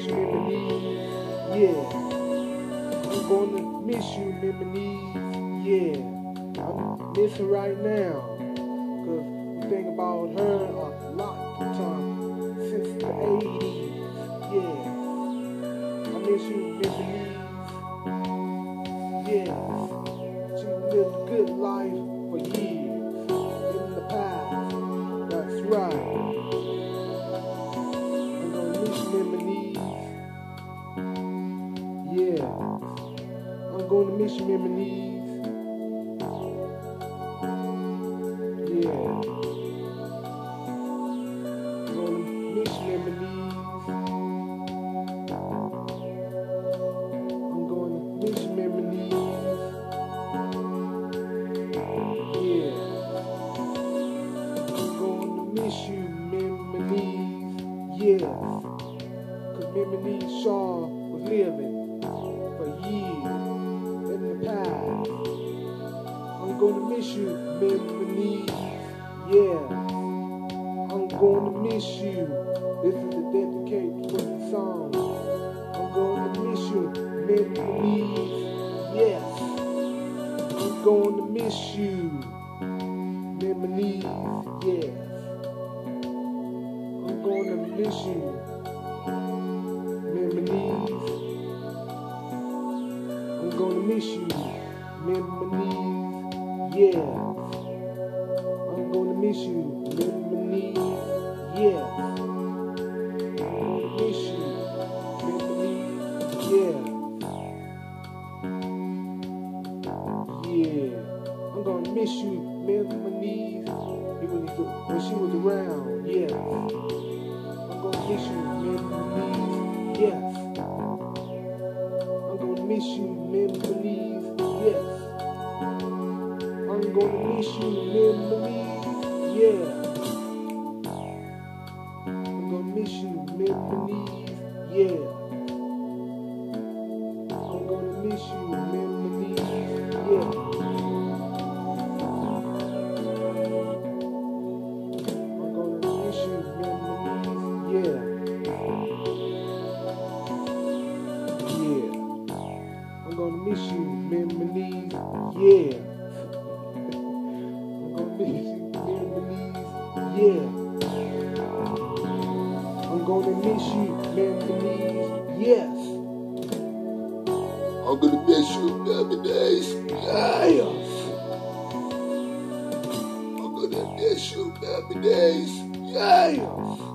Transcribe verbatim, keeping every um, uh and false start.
miss you, memories. Yeah. I'm gonna miss you, memories. Yeah. I'm missing right now. Cause we think about her a lot of time since the eighties. Yeah. I miss you, memories. Yeah. She lived a good life for years in the past. That's right. I'm gonna miss you, memories. Yeah. I'm gonna miss you, memories. Yeah. I'm gonna miss you, memories. I'm gonna miss you, memories. Yeah. I'm gonna miss you, memories. Yeah. Cause memories Shaw was living for years in the past. I'm gonna miss you, memories. Yeah. I'm gonna miss you. This is a dedicated for the song. I'm gonna miss you, memories. Yes. I'm gonna miss you, memories. Yes. I'm gonna miss you, memories. I'm gonna miss you, memories. Yeah. I'm gonna miss you, memories. Yeah. I'm gonna miss you, memories. Yeah. Yeah. I'm gonna miss you, memories. When she was around. Yeah. I'm gonna miss you, memories. Yes. I'm gonna miss you, memories. Yes. I'm gonna miss you, memories. Yeah. I'm gonna miss you, memories. Yeah. I'm gonna miss you, memories. Yeah. I'm gonna miss you, memories. Yeah. Yeah. I'm gonna miss you, memories. Yeah. I'm gonna miss you, memories. Yeah. I'm gonna miss you, memories. Yes. I'm gonna miss you, memories. Yeah. I'm gonna miss you, memories. Yeah.